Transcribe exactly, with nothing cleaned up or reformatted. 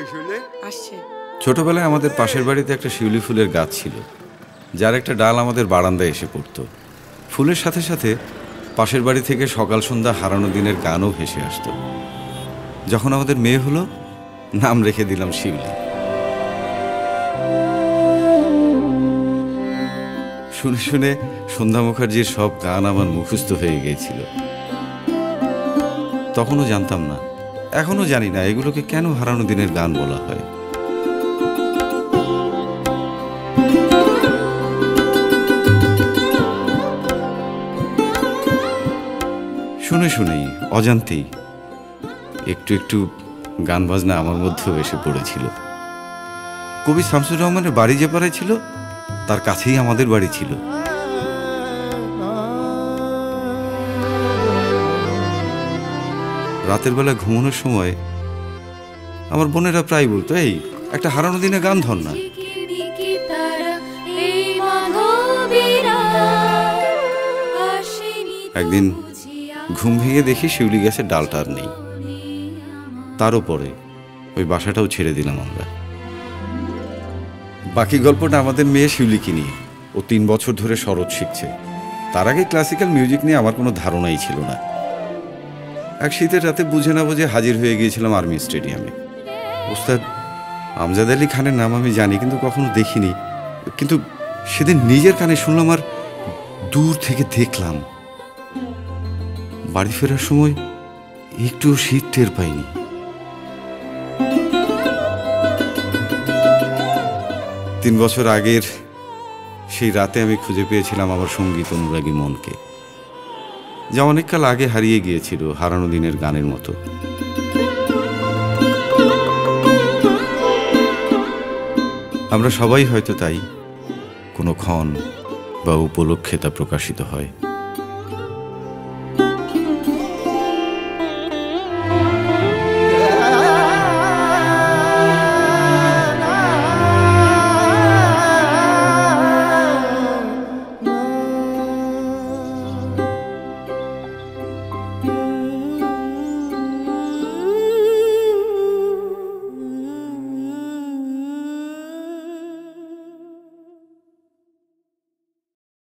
আসছে। ছোটবেলায় আমাদের পাশের বাড়িতে একটা শিউলি ফুলের গাছ ছিল, যার একটা ডাল আমাদের বারান্দায় এসে পড়ত। ফুলের সাথে সাথে পাশের বাড়ি থেকে সকাল সন্ধ্যা হারানো দিনের গানও ভেসে আসত। যখন আমাদের মেয়ে হলো, নাম রেখে দিলাম শিউলি। শুনে শুনে সন্ধ্যা মুখার্জির সব গান আমার মুখস্থ হয়ে গিয়েছিল। তখনও জানতাম না, এখনো জানি না এগুলোকে কেন হারানো দিনের গান বলা হয়। শুনে শুনেই অজান্তেই একটু একটু গান বাজনা আমার মধ্যেও এসে পড়েছিল। কবি শামসুর রহমানের বাড়ি যে পাড়ায় ছিল, তার কাছেই আমাদের বাড়ি ছিল। রাতের বেলা ঘুমানোর সময় আমার বোনেরা প্রায় বলতো, এই একটা হারানো দিনে গান ধর না। একদিন ঘুম ভেঙে দেখি শিউলি গাছের ডালটা আর নেই। তারও পরে ওই বাসাটাও ছেড়ে দিলাম আমরা। বাকি গল্পটা আমাদের মেয়ে শিউলিকে নিয়ে। ও তিন বছর ধরে সরোদ শিখছে। তার আগে ক্লাসিক্যাল মিউজিক নিয়ে আমার কোনো ধারণাই ছিল না। এক শীতের রাতে বুঝে না বুঝে হাজির হয়ে গিয়েছিলাম আর্মি স্টেডিয়ামে। ওস্তাদ আমজাদ আলী খানের নাম আমি জানি, কিন্তু কখনো দেখিনি। কিন্তু সেদিন নিজের কানে শুনলাম আর দূর থেকে দেখলাম। বাড়ি ফেরার সময় একটুও শীত টের পাইনি। তিন বছর আগের সেই রাতে আমি খুঁজে পেয়েছিলাম আমার সঙ্গীত অনুরাগী মনকে, যা অনেককাল আগে হারিয়ে গিয়েছিল হারানো দিনের গানের মতো। আমরা সবাই হয়তো তাই কোনো ক্ষণ বা উপলক্ষে তা প্রকাশিত হয়।